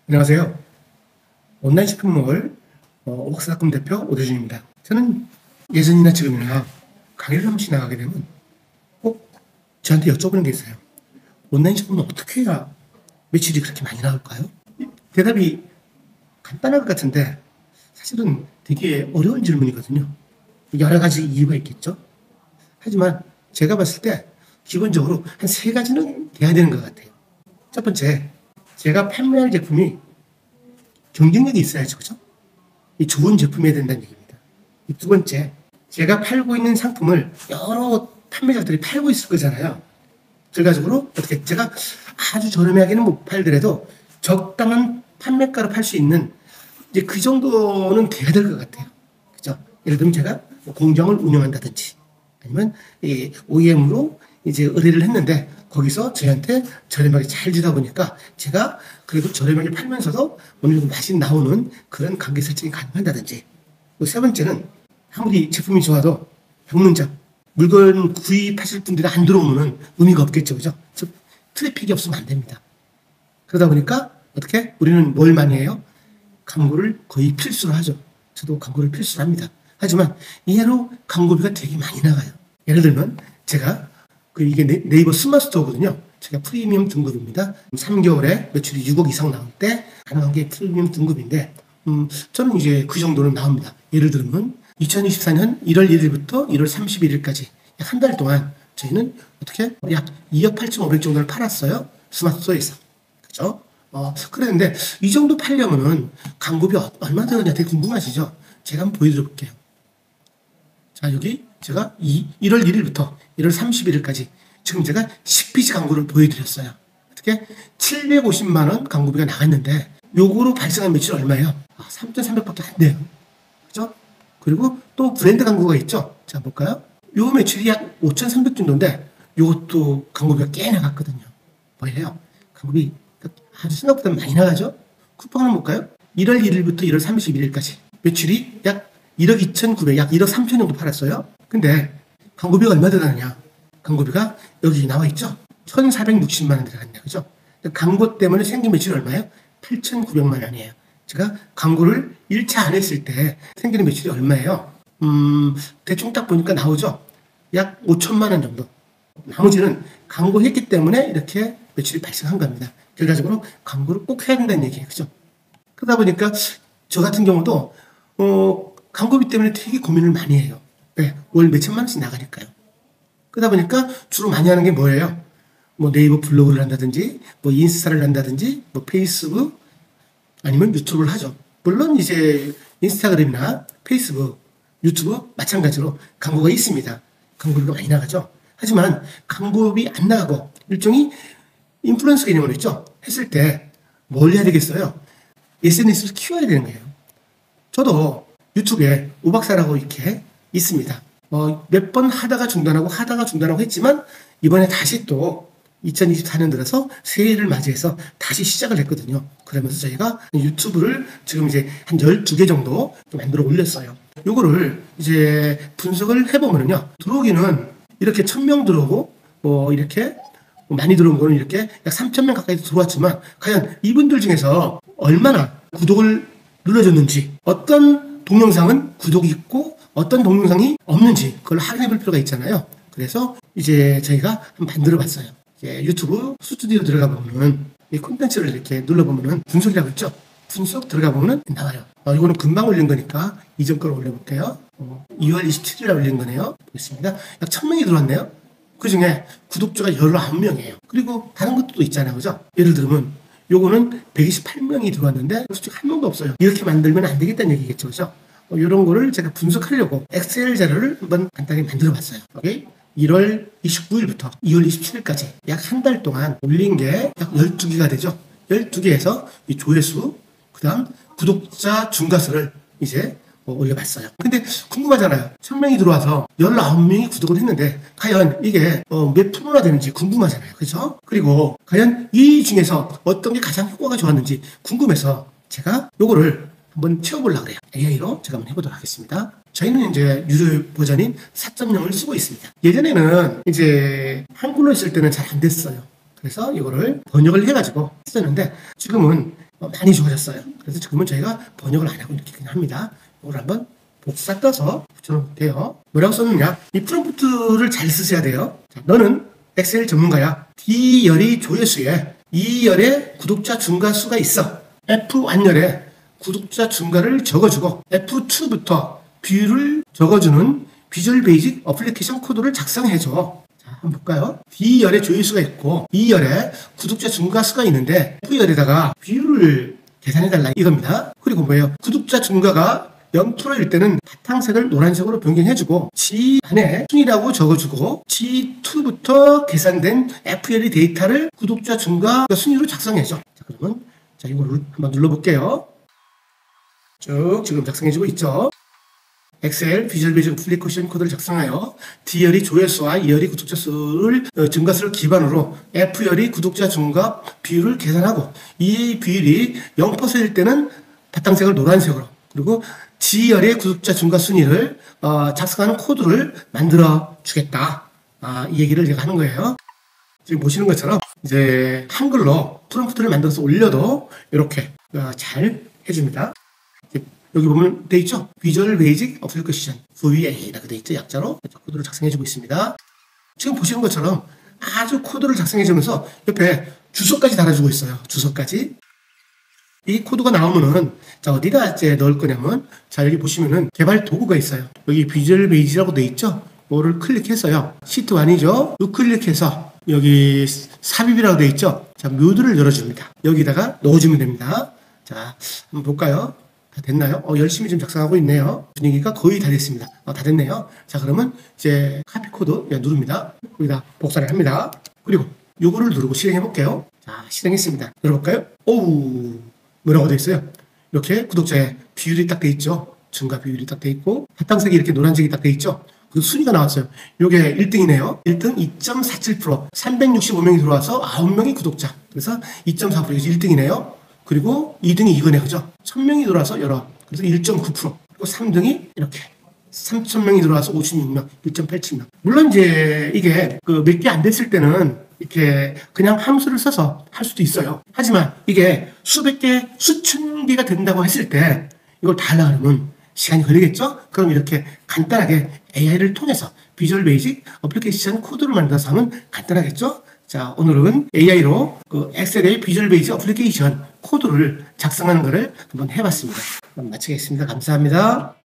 안녕하세요. 온라인 쇼핑몰 웍스닷컴 대표 오대준입니다. 저는 예전이나 지금이나 강의를 한 번씩 나가게 되면 꼭 저한테 여쭤보는 게 있어요. 온라인 쇼핑몰 어떻게 해야 매출이 그렇게 많이 나올까요? 대답이 간단할 것 같은데 사실은 되게 어려운 질문이거든요. 여러 가지 이유가 있겠죠. 하지만 제가 봤을 때 기본적으로 한 3가지는 돼야 되는 것 같아요. 첫 번째, 제가 판매할 제품이 경쟁력이 있어야죠. 그죠? 이 좋은 제품이어야 된다는 얘기입니다. 두 번째, 제가 팔고 있는 상품을 여러 판매자들이 팔고 있을 거잖아요. 결과적으로 어떻게 제가 아주 저렴하게는 못 팔더라도 적당한 판매가로 팔 수 있는 이제 그 정도는 돼야 될 것 같아요. 그죠? 예를 들면 제가 공장을 운영한다든지 아니면 OEM으로 이제 의뢰를 했는데 거기서 저희한테 저렴하게 잘 주다 보니까 제가 그래도 저렴하게 팔면서도 어느 정도 맛이 나오는 그런 관계 설정이 가능한다든지. 세 번째는 아무리 제품이 좋아도 방문자, 물건 구입하실 분들이 안 들어오면 의미가 없겠죠. 그죠? 즉, 트래픽이 없으면 안 됩니다. 그러다 보니까 어떻게? 우리는 뭘 많이 해요? 광고를 거의 필수로 하죠. 저도 광고를 필수로 합니다. 하지만 이해로 광고비가 되게 많이 나가요. 예를 들면 제가 이게 네이버 스마트스토어거든요. 제가 프리미엄 등급입니다. 3개월에 매출이 6억 이상 나올 때 가능한 게 프리미엄 등급인데 저는 이제 그 정도는 나옵니다. 예를 들면 2024년 1월 1일부터 1월 31일까지 약 한 달 동안 저희는 어떻게 약 2억 8,500 정도를 팔았어요. 스마트스토어에서. 그죠? 그랬는데 이 정도 팔려면은 광고비 얼마 들었냐 되게 궁금하시죠? 제가 한번 보여드려 볼게요. 자, 여기 제가 1월 1일부터 1월 31일까지 지금 제가 10페이지 광고를 보여드렸어요. 어떻게? 750만 원 광고비가 나갔는데 요거로 발생한 매출이 얼마예요? 3,300밖에 안 돼요. 그죠? 그리고 또 브랜드 광고가 있죠? 자, 볼까요? 요 매출이 약 5,300 정도인데 요것도 광고비가 꽤 나갔거든요. 뭐예요? 광고비 아주 생각보다 많이 나가죠? 쿠팡 한번 볼까요? 1월 1일부터 1월 31일까지 매출이 약 1억 2,900, 약 1억 3천 정도 팔았어요. 근데 광고비가 얼마 들어가느냐? 광고비가 여기 나와 있죠? 1,460만 원 들어갔네요. 그죠? 광고 때문에 생긴 매출이 얼마예요? 8,900만 원이에요. 제가 광고를 1차 안 했을 때 생기는 매출이 얼마예요? 대충 딱 보니까 나오죠? 약 5천만 원 정도. 나머지는 광고했기 때문에 이렇게 매출이 발생한 겁니다. 결과적으로 광고를 꼭 해야 된다는 얘기예요. 그죠? 그러다 보니까 저 같은 경우도 광고비 때문에 되게 고민을 많이 해요. 네, 월 몇천만 원씩 나가니까요. 그러다 보니까 주로 많이 하는 게 뭐예요? 뭐 네이버 블로그를 한다든지, 뭐 인스타를 한다든지, 뭐 페이스북, 아니면 유튜브를 하죠. 물론 이제 인스타그램이나 페이스북, 유튜브 마찬가지로 광고가 있습니다. 광고비가 많이 나가죠. 하지만 광고비 안 나가고 일종의 인플루언서 개념으로 있죠. 했을 때 뭘 해야 되겠어요? SNS를 키워야 되는 거예요. 저도 유튜브에 오박사라고 이렇게 있습니다. 몇 번 하다가 중단하고 했지만 이번에 다시 또 2024년 들어서 새해를 맞이해서 다시 시작을 했거든요. 그러면서 저희가 유튜브를 지금 이제 한 12개 정도 만들어 올렸어요. 요거를 이제 분석을 해보면요. 들어오기는 이렇게 1,000명 들어오고 뭐 이렇게 많이 들어온 거는 이렇게 약 3,000명 가까이 들어왔지만 과연 이분들 중에서 얼마나 구독을 눌러줬는지, 어떤 동영상은 구독이 있고 어떤 동영상이 없는지 그걸 확인해 볼 필요가 있잖아요. 그래서 이제 저희가 한번 만들어 봤어요. 유튜브 스튜디오 들어가 보면은 이 콘텐츠를 이렇게 눌러보면은 분석이라고 있죠. 분석 들어가 보면은 나와요. 이거는 금방 올린 거니까 이전 걸 올려볼게요. 2월 27일에 올린 거네요. 보겠습니다. 약 1,000명이 들어왔네요. 그 중에 구독자가 19명이에요. 그리고 다른 것도 있잖아요. 그죠? 예를 들면 요거는 128명이 들어왔는데 솔직히 한 명도 없어요. 이렇게 만들면 안 되겠다는 얘기겠죠. 그죠? 이런 거를 제가 분석하려고 엑셀 자료를 한번 간단히 만들어 봤어요. 오케이? 1월 29일부터 2월 27일까지 약 한 달 동안 올린 게 약 12개가 되죠. 12개에서 이 조회수, 그 다음 구독자 중과수를 이제 올려봤어요. 근데 궁금하잖아요. 1,000명이 들어와서 19명이 구독을 했는데 과연 이게 몇 프로나 되는지 궁금하잖아요. 그렇죠? 그리고 과연 이 중에서 어떤 게 가장 효과가 좋았는지 궁금해서 제가 요거를 한번 채워보려고 그래요. AI로 제가 한번 해보도록 하겠습니다. 저희는 이제 유료 버전인 4.0을 쓰고 있습니다. 예전에는 이제 한글로 했을 때는 잘 안 됐어요. 그래서 이거를 번역을 해가지고 썼는데 지금은 많이 좋아졌어요. 그래서 지금은 저희가 번역을 안 하고 이렇게 그냥 합니다. 이걸 한번 복사 떠서 붙여놓으면 돼요. 뭐라고 썼느냐? 이 프롬프트를 잘 쓰셔야 돼요. 자, 너는 엑셀 전문가야. D열이 조회수에 E열에 구독자 증가 수가 있어. F1열에 구독자 증가를 적어주고 F2부터 뷰를 적어주는 비주얼 베이직 어플리케이션 코드를 작성해줘. 자, 한번 볼까요? D열에 조회수가 있고 E열에 구독자 증가 수가 있는데 F열에다가 뷰를 계산해달라 이겁니다. 그리고 뭐예요? 구독자 증가가 0%일 때는 바탕색을 노란색으로 변경해주고 G 안에 순이라고 적어주고 G2부터 계산된 FLE 데이터를 구독자 증가 순위로 작성해줘. 자, 그러면 자, 이걸 한번 눌러볼게요. 쭉 지금 작성해주고 있죠. 엑셀 비주얼 베이직 어플리케이션 코드를 작성하여 D열이 조회수와 E열이 구독자 수를 증가수를 기반으로 F열이 구독자 증가 비율을 계산하고 이 비율이 0%일 때는 바탕색을 노란색으로 그리고 G열의 구독자 증가 순위를 작성하는 코드를 만들어 주겠다. 이 얘기를 제가 하는 거예요. 지금 보시는 것처럼 이제 한글로 프롬프트를 만들어서 올려도 이렇게 잘 해줍니다. 여기 보면 돼 있죠? 비주얼 베이직 어플리케이션 VA라고 돼 있죠? 약자로 코드를 작성해주고 있습니다. 지금 보시는 것처럼 아주 코드를 작성해주면서 옆에 주소까지 달아주고 있어요. 주소까지. 이 코드가 나오면은 자 어디다 이제 넣을 거냐면 자 여기 보시면은 개발 도구가 있어요. 여기 비주얼 베이직이라고 돼 있죠? 이거를 클릭해서요. 시트 1이죠? 우클릭해서 여기 삽입이라고 돼 있죠? 자 묘드를 열어줍니다. 여기다가 넣어주면 됩니다. 자 한번 볼까요? 다 됐나요? 열심히 좀 작성하고 있네요. 분위기가 거의 다 됐습니다. 다 됐네요. 자, 그러면 이제 카피 코드 누릅니다. 여기다 복사를 합니다. 그리고 요거를 누르고 실행해 볼게요. 자, 실행했습니다. 열어볼까요? 오우, 뭐라고 되어 있어요? 이렇게 구독자의 비율이 딱 돼 있죠. 증가 비율이 딱 돼 있고, 바탕색이 이렇게 노란색이 딱 돼 있죠. 그 순위가 나왔어요. 요게 1등이네요. 1등 2.47%. 365명이 들어와서 9명이 구독자. 그래서 2.4%. 이게 1등이네요. 그리고 2등이 이거네, 그죠? 1000명이 들어와서 열어. 그래서 1.9%. 그리고 3등이 이렇게. 3000명이 들어와서 56명, 1.87명. 물론 이제 이게 몇 개 안 됐을 때는 이렇게 그냥 함수를 써서 할 수도 있어요. 하지만 이게 수백 개, 수천 개가 된다고 했을 때 이걸 다 하려면 시간이 걸리겠죠? 그럼 이렇게 간단하게 AI를 통해서 비주얼 베이직 어플리케이션 코드를 만들어서 하면 간단하겠죠? 자, 오늘은 AI로 엑셀의 비주얼 베이직 어플리케이션 코드를 작성하는 것을 한번 해봤습니다. 그럼 마치겠습니다. 감사합니다.